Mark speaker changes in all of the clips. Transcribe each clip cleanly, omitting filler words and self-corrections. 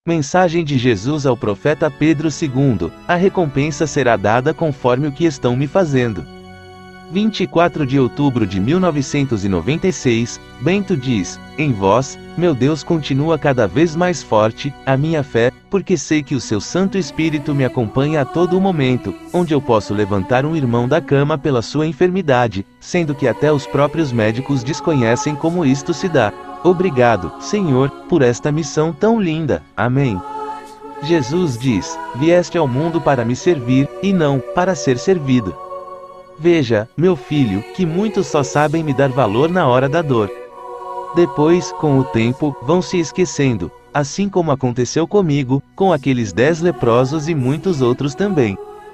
Speaker 1: Mensagem de Jesus ao profeta Pedro II: a recompensa será dada conforme o que estão me fazendo. 24 de outubro de 1996, Bento diz: em vós, meu Deus, continua cada vez mais forte a minha fé, porque sei que o seu Santo Espírito me acompanha a todo momento, onde eu posso levantar um irmão da cama pela sua enfermidade, sendo que até os próprios médicos desconhecem como isto se dá. Obrigado, Senhor, por esta missão tão linda. Amém. Jesus diz: vieste ao mundo para me servir, e não para ser servido. Veja, meu filho, que muitos só sabem me dar valor na hora da dor. Depois, com o tempo, vão se esquecendo, assim como aconteceu comigo, com aqueles 10 leprosos e muitos outros também.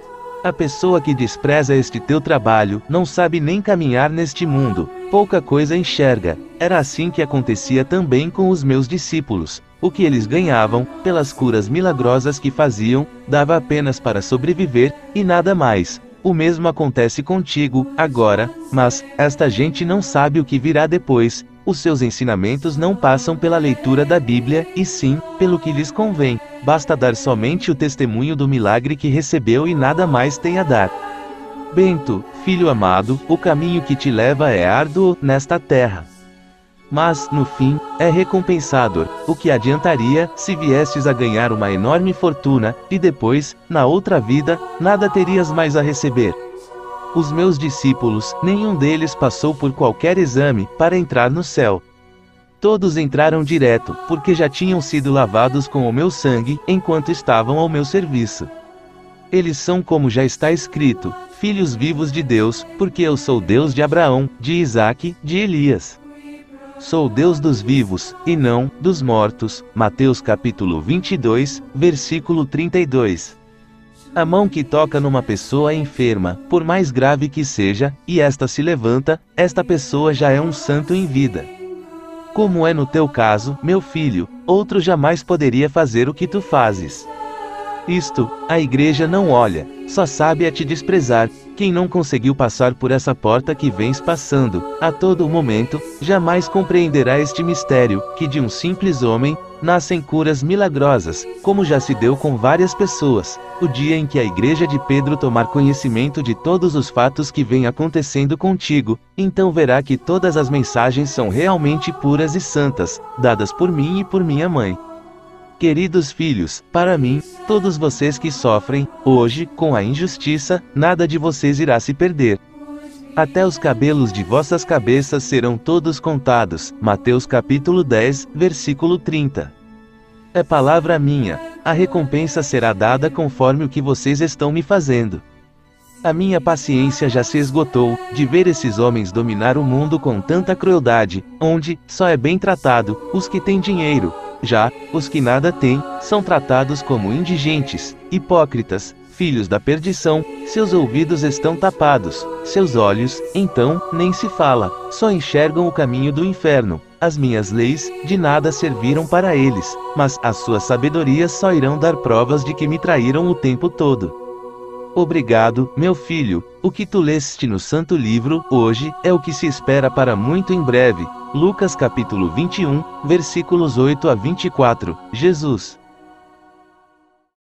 Speaker 1: A pessoa que despreza este teu trabalho, não sabe nem caminhar neste mundo, pouca coisa enxerga. Era assim que acontecia também com os meus discípulos. O que eles ganhavam, pelas curas milagrosas que faziam, dava apenas para sobreviver, e nada mais. O mesmo acontece contigo, agora, mas, esta gente não sabe o que virá depois. Os seus ensinamentos não passam pela leitura da Bíblia, e sim, pelo que lhes convém. Basta dar somente o testemunho do milagre que recebeu e nada mais tem a dar. Bento, filho amado, o caminho que te leva é árduo nesta terra. Mas, no fim, é recompensador. O que adiantaria, se viesses a ganhar uma enorme fortuna, e depois, na outra vida, nada terias mais a receber? Os meus discípulos, nenhum deles passou por qualquer exame, para entrar no céu. Todos entraram direto, porque já tinham sido lavados com o meu sangue, enquanto estavam ao meu serviço. Eles são, como já está escrito, filhos vivos de Deus, porque eu sou Deus de Abraão, de Isaque, de Elias. Sou Deus dos vivos, e não dos mortos. Mateus capítulo 22, versículo 32. A mão que toca numa pessoa enferma, por mais grave que seja, e esta se levanta, esta pessoa já é um santo em vida. Como é no teu caso, meu filho, outro jamais poderia fazer o que tu fazes. Isto, a igreja não olha, só sabe a te desprezar. Quem não conseguiu passar por essa porta que vens passando, a todo momento, jamais compreenderá este mistério, que de um simples homem, nascem curas milagrosas, como já se deu com várias pessoas. O dia em que a igreja de Pedro tomar conhecimento de todos os fatos que vêm acontecendo contigo, então verá que todas as mensagens são realmente puras e santas, dadas por mim e por minha mãe. Queridos filhos, para mim, todos vocês que sofrem, hoje, com a injustiça, nada de vocês irá se perder. Até os cabelos de vossas cabeças serão todos contados. Mateus capítulo 10, versículo 30. É palavra minha, a recompensa será dada conforme o que vocês estão me fazendo. A minha paciência já se esgotou, de ver esses homens dominar o mundo com tanta crueldade, onde, só é bem tratado, os que têm dinheiro. Já, os que nada têm, são tratados como indigentes, hipócritas, filhos da perdição. Seus ouvidos estão tapados, seus olhos, então, nem se fala, só enxergam o caminho do inferno. As minhas leis, de nada serviram para eles, mas as suas sabedorias só irão dar provas de que me traíram o tempo todo. Obrigado, meu filho, o que tu leste no Santo Livro, hoje, é o que se espera para muito em breve. Lucas capítulo 21, versículos 8 a 24, Jesus.